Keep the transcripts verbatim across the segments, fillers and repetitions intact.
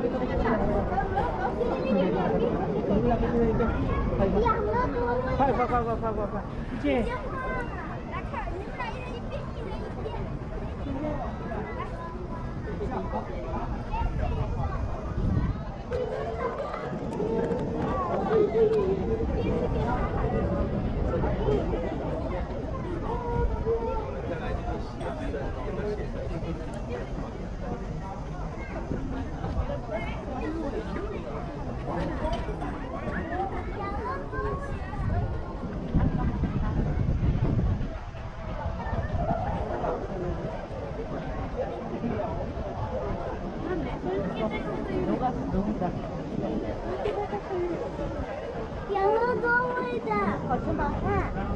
快快快快快快快！进。 羊肉多味的，好吃吗？嗯。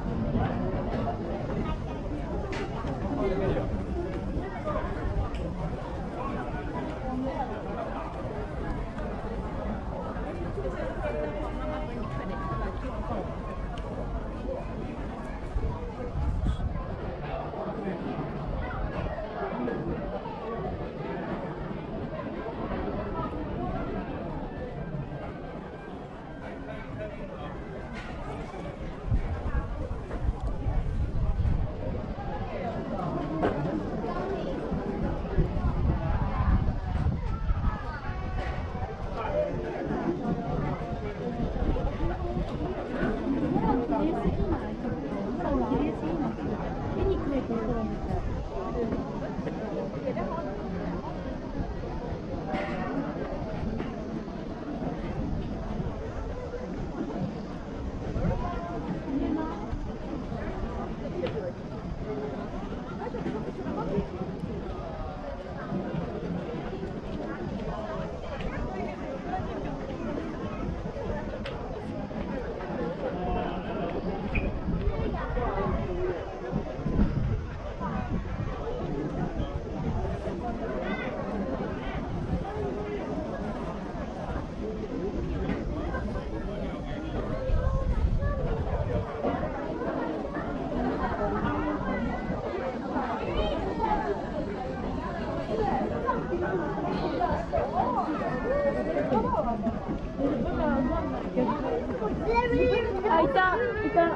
啊，一张一张。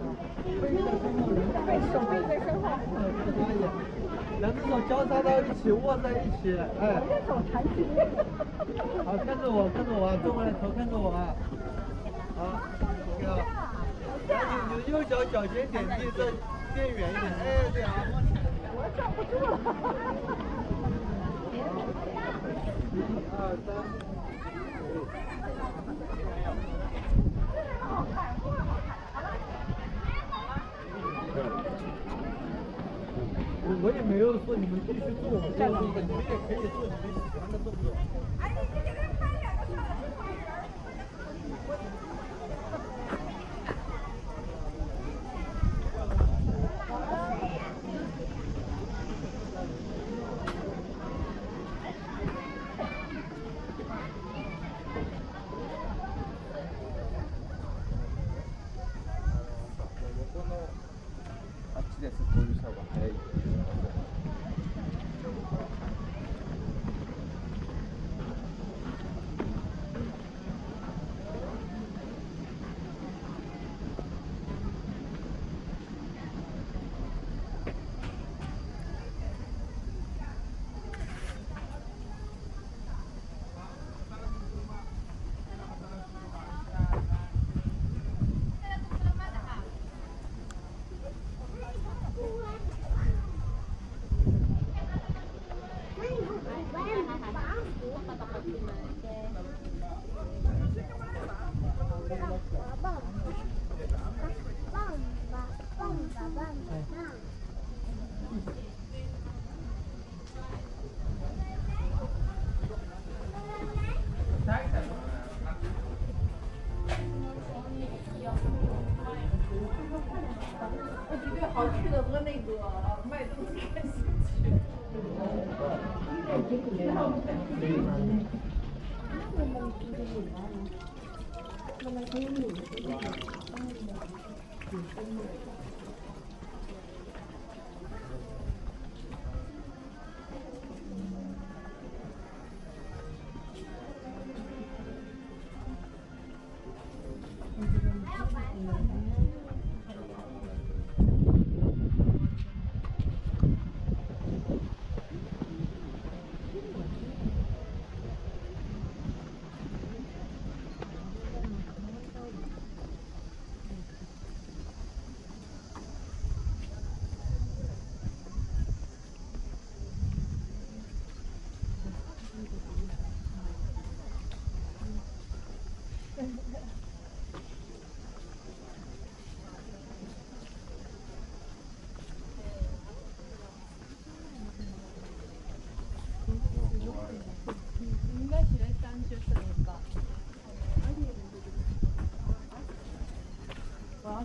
手背在身后。两只手交叉到一起，握在一起，哎。 手缠起。 好，看着我，看着我，转过来头看着我啊。好 ，OK 啊。然后你的右脚脚尖点地，再变远一点，哎，对啊。 我站不住了。 一二三。 好看，好看，好了。 我我也没有说你们必须做我们这样的，你们也可以做你们喜欢的动作。哎，你这个拍两个上来就好人。 好吃的和那个卖东西开心去。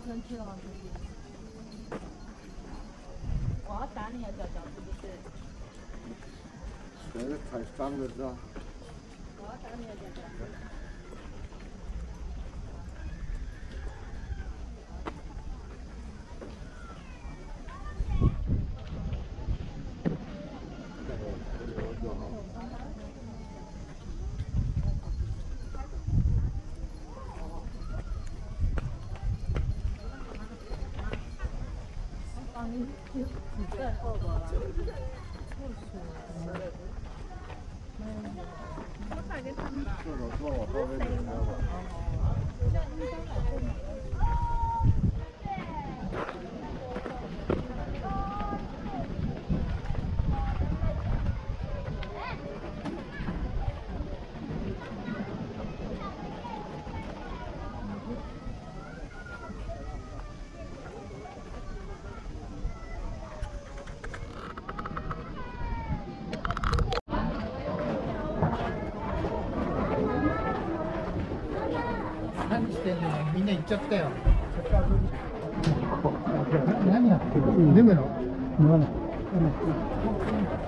生气了吗？我要打你的脚脚是不是？ 全是踩伤的是吧？ 我要打你的脚脚。你你在后边了。 这种坐我后面你看吧。 何してんの？みんな行っちゃったよ。何やってる？でもの。